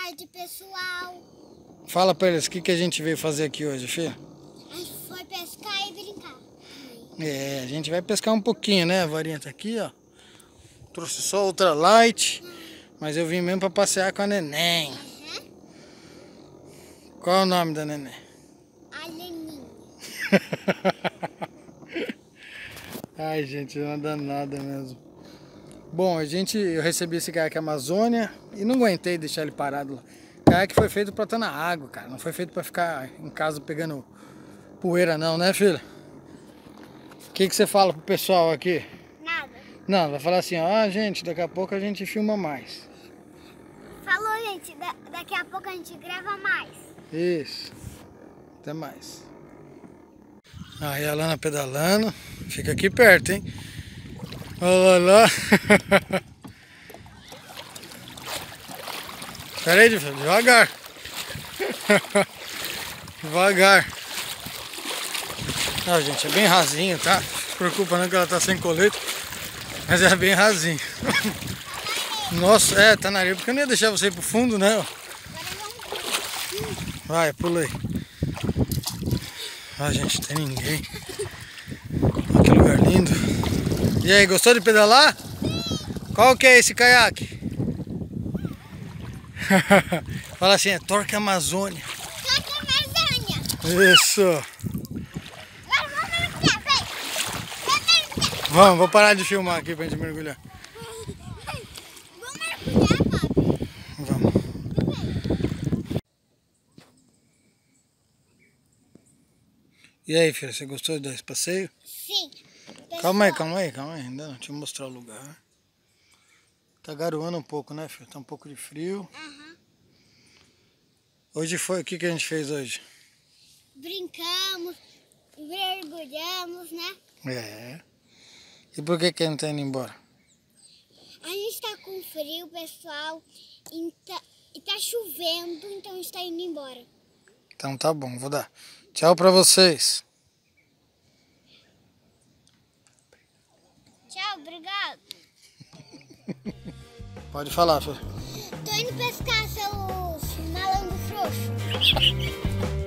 tarde, pessoal. Fala pra eles, o que a gente veio fazer aqui hoje, filho? A gente foi pescar e brincar. É, a gente vai pescar um pouquinho, né? A varinha tá aqui, ó. Trouxe só ultralight, mas eu vim mesmo pra passear com a neném. Qual é o nome da neném? A Leninha. Ai, gente, não anda nada mesmo. Bom, eu recebi esse caiaque Amazônia e não aguentei deixar ele parado lá. O caiaque foi feito pra estar na água, cara. Não foi feito pra ficar em casa pegando poeira não, né, filho? O que você fala pro pessoal aqui? Nada. Não, vai falar assim, ó, gente, daqui a pouco a gente filma mais. Falou, gente. Daqui a pouco a gente grava mais. Isso. Até mais. Aí a Lana pedalando. Fica aqui perto, hein? Olha lá. Pera aí, devagar. Devagar. Ah, gente, é bem rasinho, tá? Não se preocupa não que ela tá sem colete. Mas é bem rasinho. Nossa, tá na areia. Porque eu não ia deixar você ir pro fundo, né? Vai, pula aí. Ah, gente, tem ninguém. Olha que lugar lindo. E aí, gostou de pedalar? Qual que é esse caiaque? Fala assim, é Torque Amazônia. Torque Amazônia. Isso. Agora vamos mergulhar, vem. Vamos, vou parar de filmar aqui pra gente mergulhar. Vamos mergulhar, papi. Vamos. E aí, filha, você gostou desse passeio? Sim. Calma aí. Ainda não, deixa eu mostrar o lugar. Tá garoando um pouco, né, filho? Tá um pouco de frio. Hoje foi, o que a gente fez hoje? Brincamos, mergulhamos, né? É. E por que a gente tá indo embora? A gente tá com frio, pessoal, e tá chovendo, então a gente tá indo embora. Então tá bom, vou dar tchau pra vocês. Tchau, obrigado. Pode falar, filho. Tô indo pescar, seus malandros frouxos.